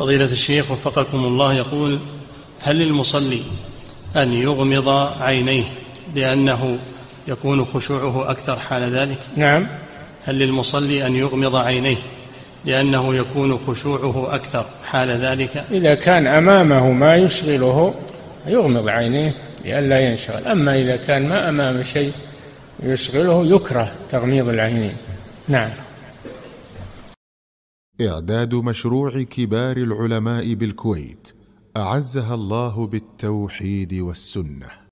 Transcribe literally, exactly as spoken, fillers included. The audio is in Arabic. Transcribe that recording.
فضيلة الشيخ وفقكم الله يقول: هل للمصلي أن يغمض عينيه لأنه يكون خشوعه أكثر حال ذلك؟ نعم. هل للمصلي أن يغمض عينيه لأنه يكون خشوعه أكثر حال ذلك؟ إذا كان أمامه ما يشغله يغمض عينيه لئلا ينشغل، أما إذا كان ما أمامه شيء يشغله يكره تغميض العينين. نعم. إعداد مشروع كبار العلماء بالكويت أعزها الله بالتوحيد والسنة.